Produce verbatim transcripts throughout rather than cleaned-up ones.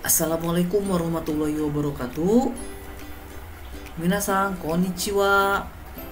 Assalamualaikum warahmatullahi wabarakatuh. Minasan, konnichiwa.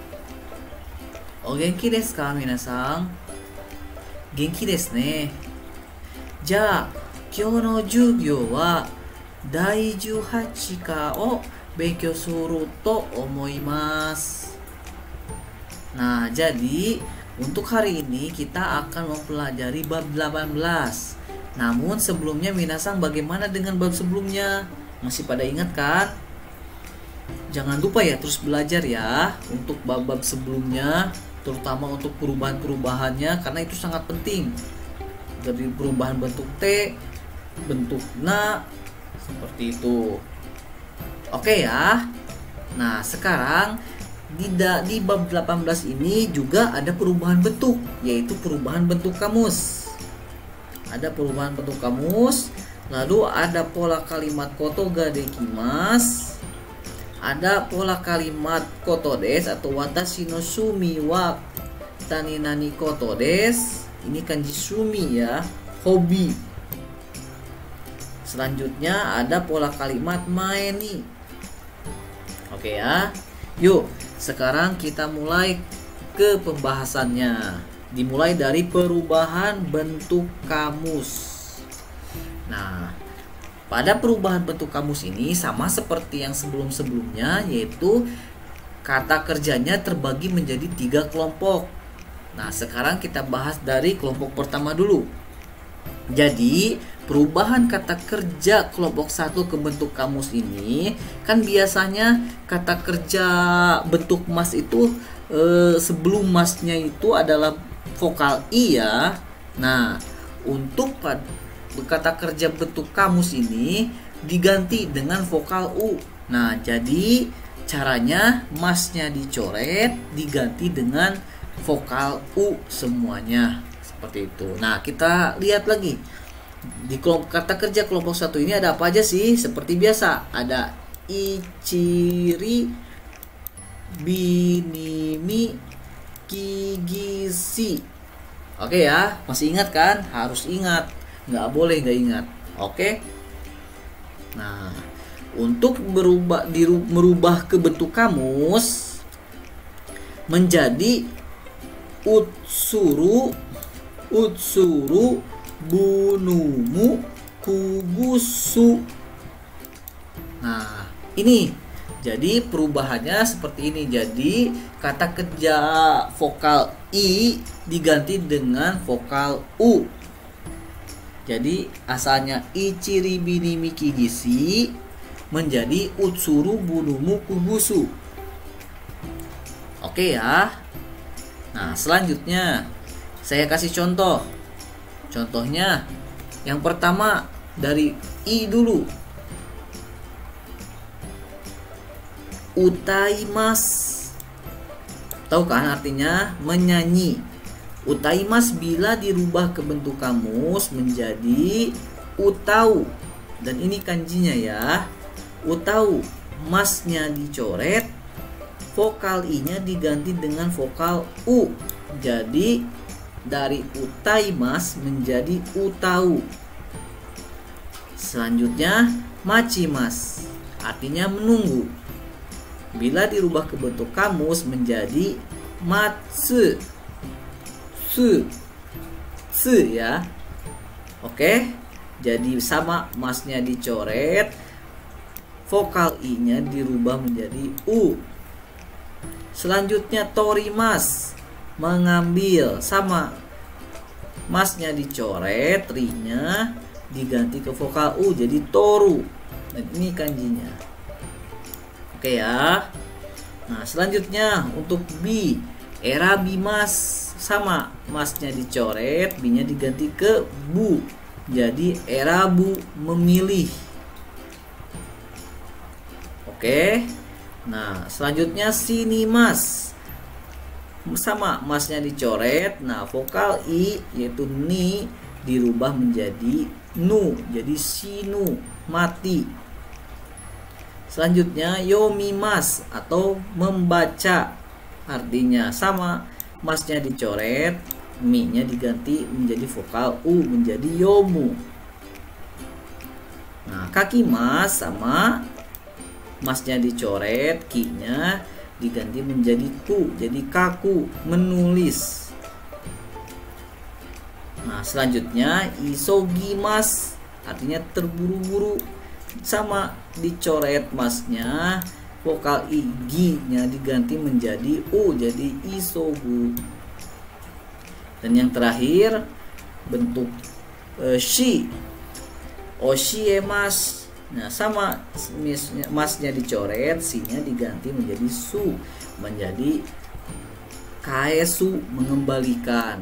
O genki desu ka, minasan? Genki desu ne. Ja, kyou no jugyou wa daiじゅうはちかを勉強すると思います. Nah, jadi untuk hari ini kita akan mempelajari bab delapan belas. Namun sebelumnya Minasang, bagaimana dengan bab sebelumnya? Masih pada ingat kan? Jangan lupa ya terus belajar ya untuk bab-bab sebelumnya, terutama untuk perubahan-perubahannya karena itu sangat penting. Dari perubahan bentuk T, bentuk na, seperti itu. Oke ya. Nah, sekarang di, di bab delapan belas ini juga ada perubahan bentuk, yaitu perubahan bentuk kamus. Ada perubahan bentuk kamus, lalu ada pola kalimat koto ga dekimasu, ada pola kalimat koto desu atau watashi no shumi wa tani nani koto desu. Ini kanji shumi ya, hobi. Selanjutnya ada pola kalimat mae ni. Oke ya. Yuk, sekarang kita mulai ke pembahasannya. Dimulai dari perubahan bentuk kamus. Nah, pada perubahan bentuk kamus ini sama seperti yang sebelum-sebelumnya, yaitu kata kerjanya terbagi menjadi tiga kelompok. Nah, sekarang kita bahas dari kelompok pertama dulu. Jadi, perubahan kata kerja kelompok satu ke bentuk kamus ini, kan biasanya kata kerja bentuk mas itu eh, sebelum masnya itu adalah vokal I ya. Nah, untuk kata kerja bentuk kamus ini diganti dengan vokal U. Nah, jadi caranya masnya dicoret, diganti dengan vokal U semuanya. Seperti itu. Nah, kita lihat lagi. Di kelompok kata kerja kelompok satu ini ada apa aja sih? Seperti biasa, ada ichiri, binimi, kigisi. Oke ya, masih ingat kan? Harus ingat, nggak boleh nggak ingat. Oke. Nah, untuk berubah diru, merubah ke bentuk kamus menjadi utsuru, utsuru, bunumu, kugusu. Nah, ini jadi perubahannya seperti ini. Jadi kata kerja vokal I diganti dengan vokal U. Jadi asalnya ichiri binimi kigisi menjadi utsuru bunumu kugusu. Oke ya. Nah, selanjutnya saya kasih contoh. Contohnya yang pertama dari I dulu. Utaimasu. Tahu kan artinya menyanyi. Utaimasu bila dirubah ke bentuk kamus menjadi utau. Dan ini kanjinya ya. Utau, masnya dicoret, vokal I-nya diganti dengan vokal U. Jadi dari utaimasu menjadi utau. Selanjutnya machimasu, artinya menunggu. Bila dirubah ke bentuk kamus menjadi matsu, su, su ya. Oke, jadi sama, masnya dicoret, vokal I-nya dirubah menjadi U. Selanjutnya torimasu, mengambil, sama, masnya dicoret, ri-nya diganti ke vokal U jadi toru. Dan ini kanjinya. Oke ya. Nah, selanjutnya untuk B, erabimasu, sama, masnya dicoret, B-nya diganti ke bu. Jadi erabu, memilih. Oke. Nah, selanjutnya shinimasu, sama, masnya dicoret. Nah, vokal I yaitu ni dirubah menjadi nu, jadi shinu, mati. Selanjutnya yomimasu atau membaca, artinya sama, masnya dicoret, mi-nya diganti menjadi vokal U menjadi yomu. Nah, kaki mas sama masnya dicoret, ki-nya diganti menjadi ku, jadi kaku, menulis. Nah, selanjutnya isogimas artinya terburu-buru, sama dicoret masnya, vokal i, gi-nya diganti menjadi u, jadi isogu. Dan yang terakhir bentuk e, shi, oshiemas. Nah, sama masnya dicoret, si-nya diganti menjadi su, menjadi kaesu, mengembalikan.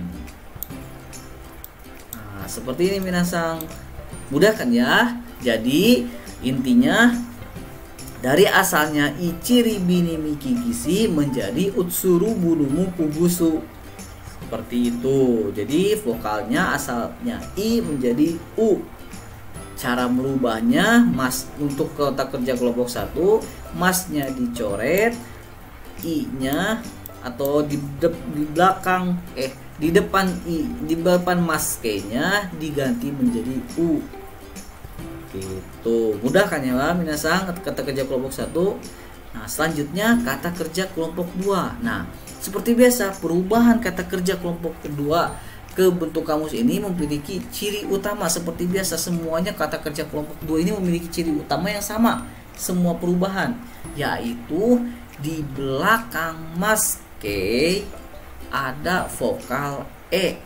Nah, seperti ini minasang, mudah kan ya? Jadi intinya dari asalnya ichiri bini miki gishi menjadi utsuru bulumu kubusu. Seperti itu. Jadi vokalnya asalnya i menjadi u. Cara merubahnya, mas untuk kata kerja kelompok satu, masnya dicoret, i-nya atau di, de, di belakang eh di depan i, di depan mas k-nya diganti menjadi u. Gitu. Mudah kan ya minasang kata kerja kelompok satu. Nah, selanjutnya kata kerja kelompok dua. Nah, seperti biasa perubahan kata kerja kelompok kedua ke bentuk kamus ini memiliki ciri utama. Seperti biasa semuanya kata kerja kelompok dua ini memiliki ciri utama yang sama semua perubahan, yaitu di belakang mas K ada vokal E.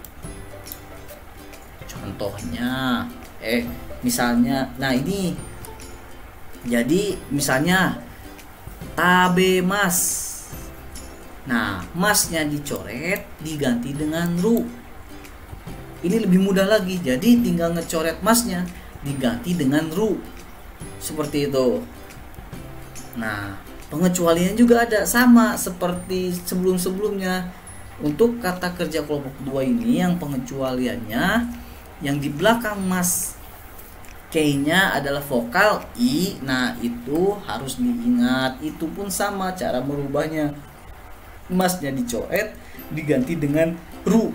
Contohnya eh misalnya, nah ini jadi misalnya tabe mas. Nah, masnya dicoret diganti dengan ru. Ini lebih mudah lagi, jadi tinggal ngecoret masnya diganti dengan ru. Seperti itu. Nah, pengecualian juga ada sama seperti sebelum-sebelumnya. Untuk kata kerja kelompok dua ini yang pengecualiannya yang di belakang mas K-nya adalah vokal I. Nah, itu harus diingat. Itu pun sama cara merubahnya. Masnya dicoret diganti dengan ru.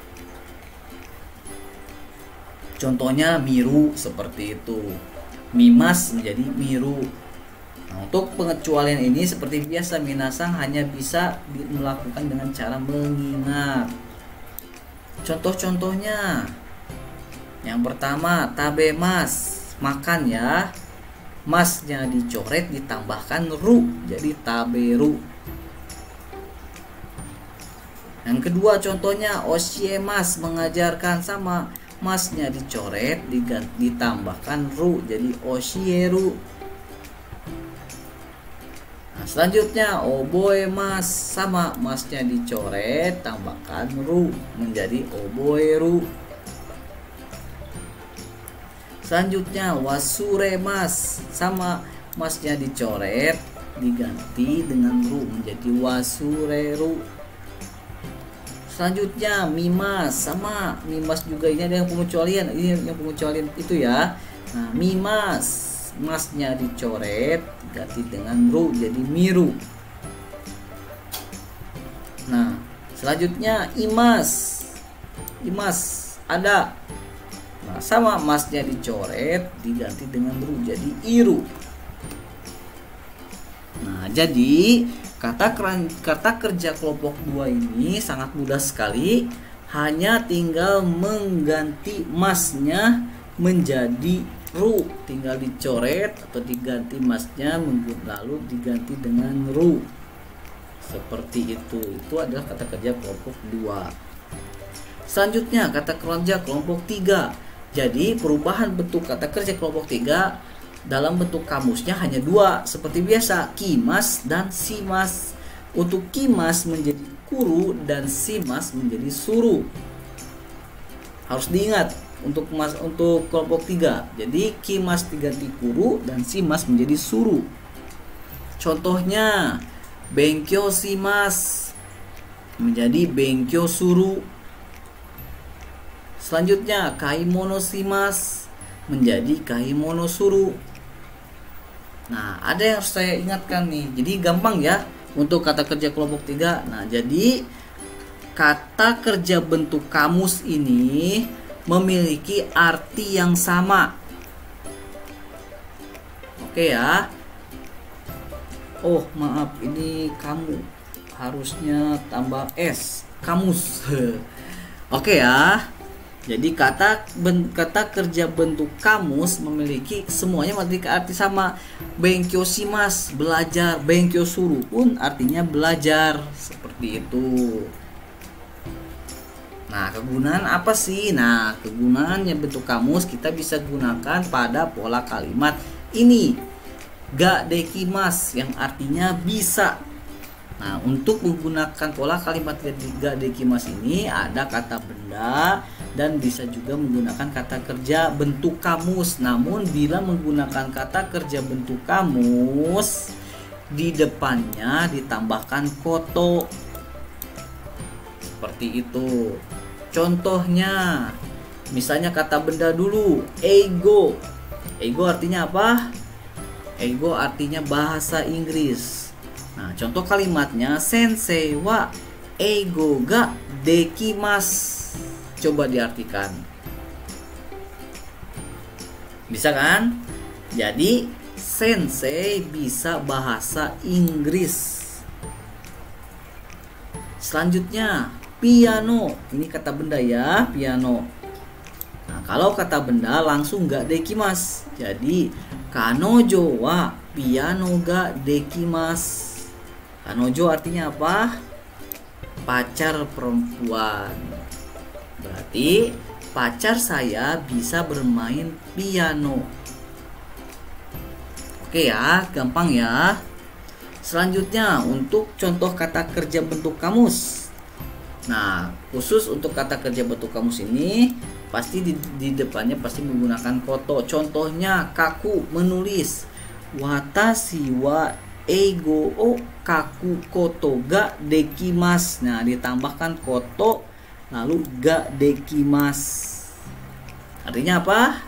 Contohnya miru seperti itu. Mimas menjadi miru. Nah, untuk pengecualian ini seperti biasa minasang hanya bisa melakukan dengan cara mengingat. Contoh-contohnya, yang pertama tabe mas, makan ya. Masnya dicoret ditambahkan ru, jadi taberu. Yang kedua contohnya oshiemas, mengajarkan, sama masnya dicoret diganti, ditambahkan ru, jadi oshieru. Nah, selanjutnya oboe mas, sama masnya dicoret tambahkan ru menjadi oboeru. Selanjutnya wasure mas, sama masnya dicoret diganti dengan ru menjadi wasureru. Selanjutnya mimas, sama mimas juga ini ada yang pengecualian, ini yang pengecualian itu ya. Nah, mimas, masnya dicoret ganti dengan ru jadi miru. Nah, selanjutnya imas, imas ada. Nah, sama masnya dicoret diganti dengan ru jadi iru. Nah, jadi kata kata kerja kelompok dua ini sangat mudah sekali, hanya tinggal mengganti masnya menjadi ru, tinggal dicoret atau diganti masnya lalu diganti dengan ru. Seperti itu. Itu adalah kata kerja kelompok dua. Selanjutnya kata kerja kelompok tiga. Jadi perubahan bentuk kata kerja kelompok tiga dalam bentuk kamusnya hanya dua, seperti biasa, kimas dan simas. Untuk kimas menjadi kuru dan simas menjadi suru. Harus diingat untuk mas untuk kelompok tiga. Jadi kimas diganti kuru dan simas menjadi suru. Contohnya benkyo simas menjadi benkyo suru. Selanjutnya kaimono simas menjadi kaimono suru. Nah, ada yang harus saya ingatkan nih. Jadi gampang ya untuk kata kerja kelompok tiga. Nah, jadi kata kerja bentuk kamus ini memiliki arti yang sama. Oke ya. Oh maaf, ini kamu harusnya tambah S, kamus. Oke ya. Jadi kata ben, kata kerja bentuk kamus memiliki semuanya memiliki arti sama. Benkyo shimasu, belajar. Benkyo suru pun artinya belajar. Seperti itu. Nah, kegunaan apa sih? Nah, kegunaannya bentuk kamus kita bisa gunakan pada pola kalimat ini. Ga dekimasu yang artinya bisa. Nah, untuk menggunakan pola kalimat ga dekimasu ini ada kata benda dan bisa juga menggunakan kata kerja bentuk kamus. Namun bila menggunakan kata kerja bentuk kamus, di depannya ditambahkan koto. Seperti itu. Contohnya, misalnya kata benda dulu, ego. Ego artinya apa? Ego artinya bahasa Inggris. Nah, contoh kalimatnya sensei wa eigo ga dekimasu. Coba diartikan. Bisa kan? Jadi, sensei bisa bahasa Inggris. Selanjutnya, piano. Ini kata benda ya, piano. Nah, kalau kata benda langsung ga dekimasu. Jadi, kanojo wa piano ga dekimasu. Kanojo artinya apa? Pacar perempuan. Berarti pacar saya bisa bermain piano. Oke ya, gampang ya. Selanjutnya untuk contoh kata kerja bentuk kamus. Nah, khusus untuk kata kerja bentuk kamus ini pasti di, di depannya pasti menggunakan koto. Contohnya kaku, menulis. Watashi wa eigo o kaku koto ga dekimasu. Nah, ditambahkan koto lalu ga dekimasu. Artinya apa?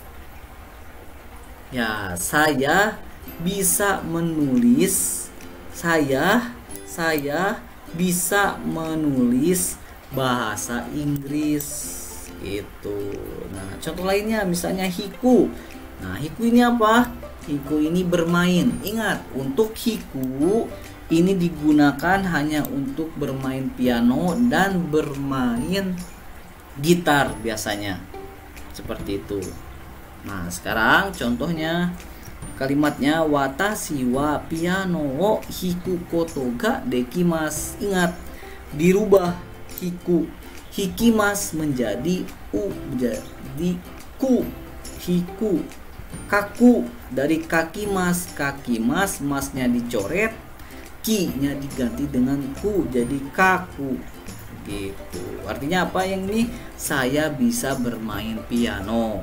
Ya, saya bisa menulis. Saya saya bisa menulis bahasa Inggris itu. Nah, contoh lainnya misalnya hiku. Nah, hiku ini apa? Hiku ini bermain. Ingat, untuk hiku ini digunakan hanya untuk bermain piano dan bermain gitar biasanya. Seperti itu. Nah, sekarang contohnya kalimatnya watashi wa piano wo hiku koto ga dekimasu. Ingat, dirubah hiku hikimasu menjadi u, menjadi ku. Hiku. Kaku dari kaki mas, kaki mas, masnya dicoret, ki-nya diganti dengan ku jadi kaku. Gitu. Artinya apa yang ini? Saya bisa bermain piano.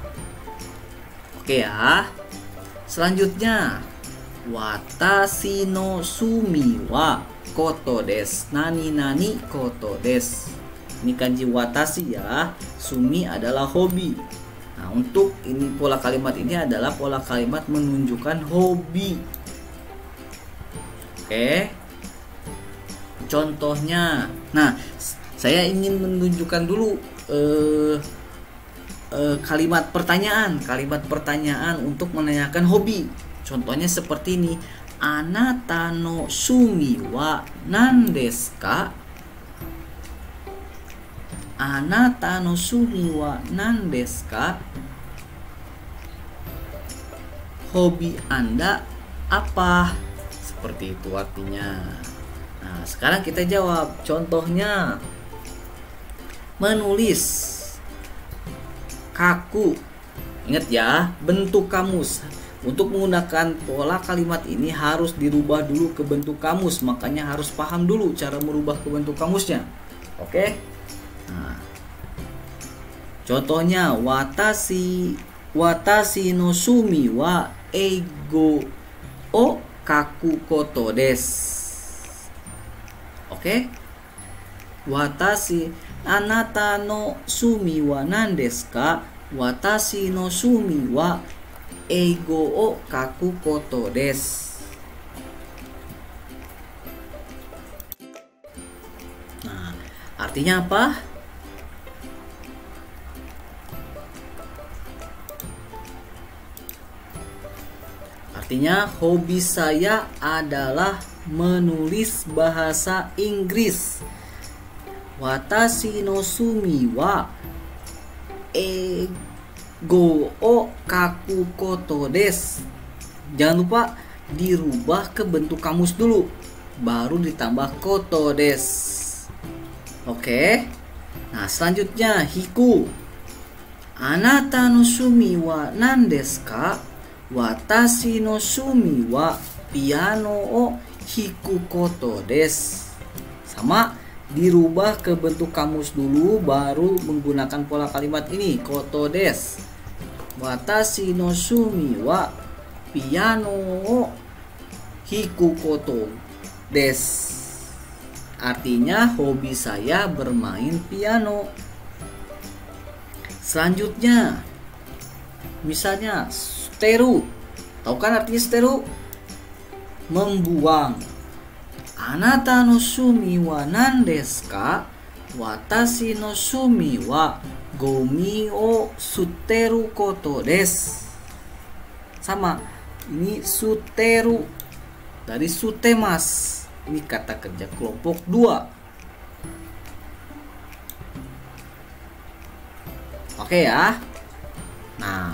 Oke ya. Selanjutnya, watashi no sumi wa koto desu. Nani nani koto desu. Ini kanji watashi ya. Sumi adalah hobi. Nah, untuk ini pola kalimat ini adalah pola kalimat menunjukkan hobi. Oke. Contohnya, nah, saya ingin menunjukkan dulu eh, eh, kalimat pertanyaan, kalimat pertanyaan untuk menanyakan hobi. Contohnya seperti ini. Anata no sumi wa nan desu ka? Anata no sumi wa nan desu ka? Hobi Anda apa? Seperti itu artinya. Nah, sekarang kita jawab. Contohnya menulis. Kaku. Ingat ya, bentuk kamus. Untuk menggunakan pola kalimat ini harus dirubah dulu ke bentuk kamus. Makanya harus paham dulu cara merubah ke bentuk kamusnya. Oke? Nah, contohnya watashi watashi no sumi wa eigo o kaku koto desu. Oke? Watashi anata no sumi wa nan desu ka? Watashi no sumi wa eigo o kaku koto desu. Nah, artinya apa? Artinya hobi saya adalah menulis bahasa Inggris. Watashi no sumi wa eigo o kaku koto desu. Jangan lupa dirubah ke bentuk kamus dulu, baru ditambah koto desu. Oke. Nah, selanjutnya hiku. Anata no sumi wa nan desu ka? Watashi no sumi wa piano o hiku koto desu. Sama, dirubah ke bentuk kamus dulu, baru menggunakan pola kalimat ini, koto desu. Watashi no sumi wa piano o hiku koto desu. Artinya hobi saya bermain piano. Selanjutnya, misalnya steru. Tahu kan artinya steru? Membuang. Anata no sumi wa nan desu ka? Watashi no sumi wa gomi o suteru koto desu. Sama, ini suteru dari sutemas. Ini kata kerja kelompok dua. Oke ya. Nah,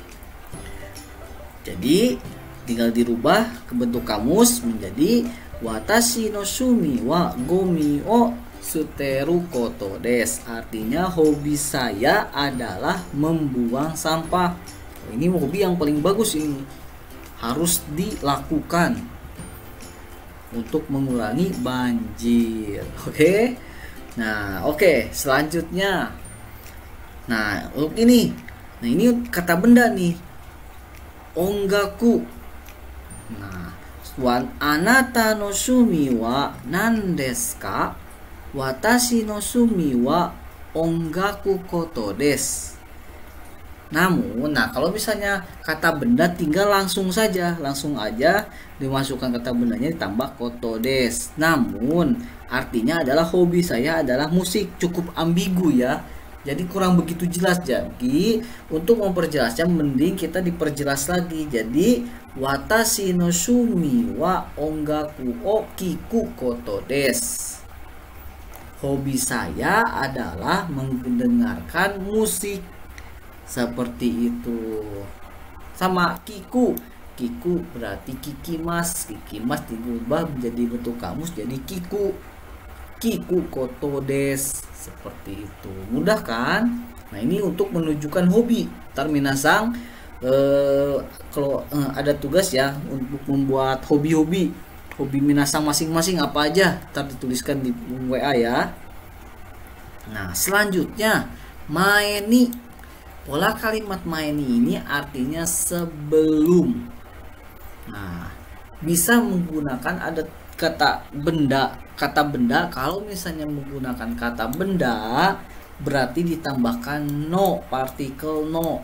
jadi tinggal dirubah ke bentuk kamus menjadi watashi no sumi wa gomi o suteru koto desu. Artinya hobi saya adalah membuang sampah. Ini hobi yang paling bagus ini. Harus dilakukan untuk mengurangi banjir. Oke. Nah, oke, selanjutnya. Nah, untuk ini. Nah, ini kata benda nih. Ongaku. Nah, wan anata no sumi wa nan desu ka? Watashi no sumi wa ongaku koto desu. Namun, nah kalau misalnya kata benda tinggal langsung saja, langsung aja dimasukkan kata bendanya ditambah koto desu. Namun, artinya adalah hobi saya adalah musik, cukup ambigu ya. Jadi kurang begitu jelas. Jadi untuk memperjelasnya mending kita diperjelas lagi. Jadi watashi no sumi wa ongaku o kiku koto desu. Hobi saya adalah mendengarkan musik. Seperti itu. Sama kiku. Kiku berarti kikimas. Kikimas diubah menjadi bentuk kamus jadi kiku. Kiku koto desu. Seperti itu. Mudah kan? Nah, ini untuk menunjukkan hobi. Ntar minasang eh, kalau eh, ada tugas ya untuk membuat hobi-hobi. Hobi minasang masing-masing apa aja, ntar dituliskan di W A ya. Nah, selanjutnya maeni. Pola kalimat maeni ini artinya sebelum. Nah, bisa menggunakan ada kata benda. Kata benda, kalau misalnya menggunakan kata benda berarti ditambahkan no, partikel no.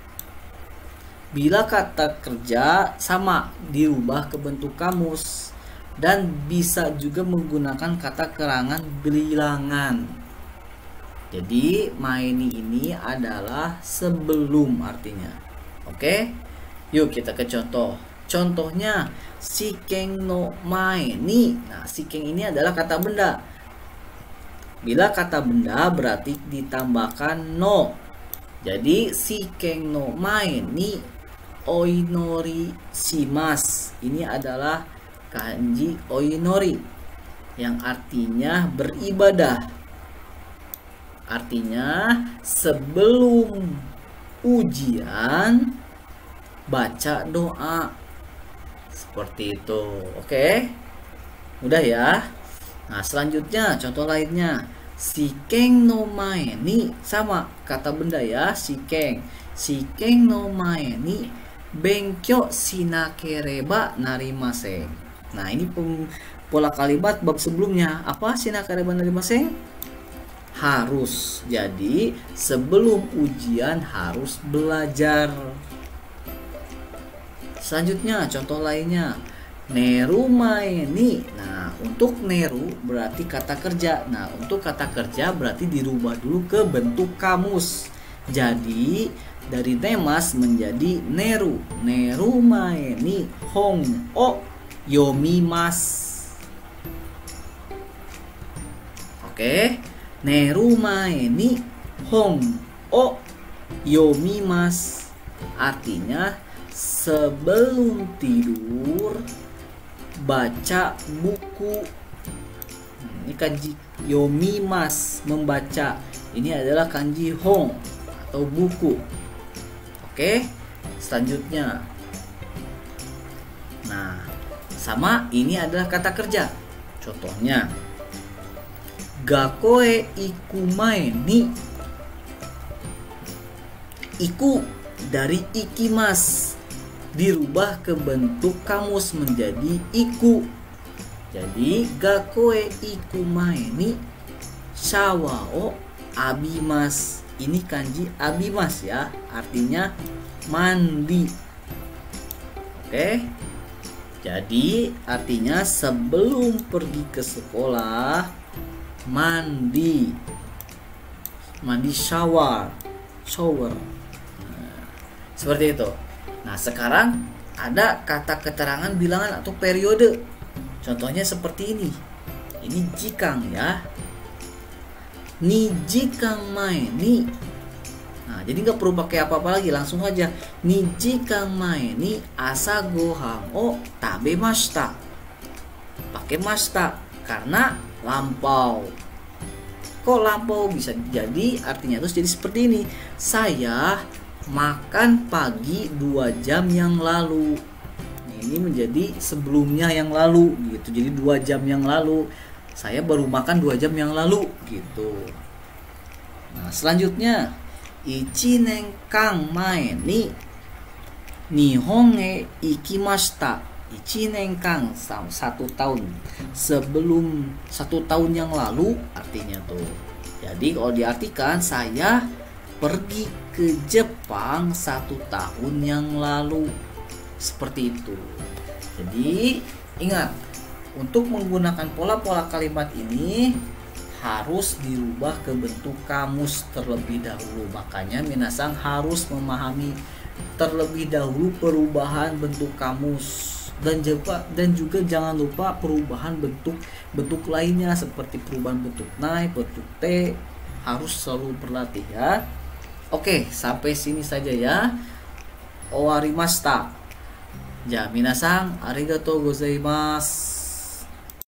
Bila kata kerja sama, dirubah ke bentuk kamus. Dan bisa juga menggunakan kata kerangan bilangan. Jadi maeni ini adalah sebelum artinya. Oke. Yuk kita ke contoh. Contohnya shiken no maeni. Nah, shiken ini adalah kata benda. Bila kata benda berarti ditambahkan no. Jadi shiken no maeni oinori shimasu. Ini adalah kanji oinori yang artinya beribadah. Artinya sebelum ujian baca doa. Seperti itu. Oke. Mudah ya. Nah, selanjutnya contoh lainnya. Shiken no maeni sama kata benda ya, shiken. Shiken no maeni benkyou shinakereba narimasen. Nah, ini pola kalimat bab sebelumnya. Apa shinakereba narimasen? Harus. Jadi sebelum ujian harus belajar. Selanjutnya contoh lainnya neru maeni. Nah, untuk neru berarti kata kerja. Nah, untuk kata kerja berarti dirubah dulu ke bentuk kamus. Jadi dari nemas menjadi neru. Neru mae ni hong o yomimasu. Oke, neru mae ni hong o yomimasu. Artinya sebelum tidur baca buku. Ini kanji yomimasu, membaca. Ini adalah kanji hong atau buku. Oke, selanjutnya. Nah, sama ini adalah kata kerja. Contohnya, gakoe ikumae ni. Iku dari ikimas dirubah ke bentuk kamus menjadi iku. Jadi gakoe ikumae ni shawa o abimasu. Ini kanji abimas ya, artinya mandi. Oke. Jadi artinya sebelum pergi ke sekolah mandi. Mandi shower. Shower. Nah, seperti itu. Nah, sekarang ada kata keterangan bilangan atau periode. Contohnya seperti ini. Ini jikang ya. Ni jikang mae ni. Nah, jadi nggak perlu pakai apa-apa lagi, langsung aja. Ni jikang mae ni asa gohan o tabemashita. Pakai mashita karena lampau. Kok lampau bisa jadi artinya terus jadi seperti ini. Saya makan pagi dua jam yang lalu. Ini menjadi sebelumnya yang lalu gitu. Jadi dua jam yang lalu. Saya baru makan dua jam yang lalu gitu. Nah, selanjutnya ichi nen kang mae ni Nihon e ikimashita. Ichi nen kang, satu tahun. Sebelum satu tahun yang lalu artinya tuh. Jadi kalau diartikan saya pergi ke Jepang satu tahun yang lalu. Seperti itu. Jadi ingat, untuk menggunakan pola-pola kalimat ini harus dirubah ke bentuk kamus terlebih dahulu. Makanya minasang harus memahami terlebih dahulu perubahan bentuk kamus. Dan juga dan juga jangan lupa perubahan bentuk bentuk lainnya seperti perubahan bentuk nai, bentuk t, harus selalu berlatih ya. Oke, sampai sini saja ya. Owarimashita. Ya, minasang arigatou gozaimasu.